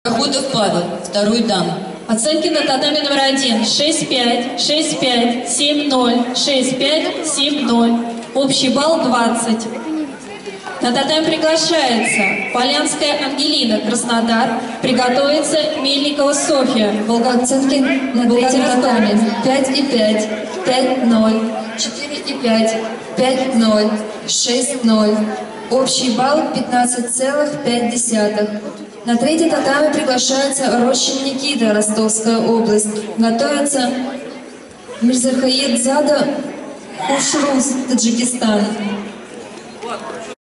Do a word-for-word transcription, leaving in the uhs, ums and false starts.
Проходов Павел, второй дан. Оценки на татами номер один. шесть пять, шесть пять, семь ноль, шесть пять, семь ноль. Общий балл двадцать. На татами приглашается Полянская Ангелина, Краснодар. Приготовится Мельникова Софья. Оценки на третьем татами. пять и пять, пять ноль, четыре и пять, пять ноль, шесть ноль. Общий балл пятнадцать целых пять десятых. На третий татами приглашается Рощин Никита, Ростовская область. Готовится Мирзахаедзада Хушрус, Таджикистан.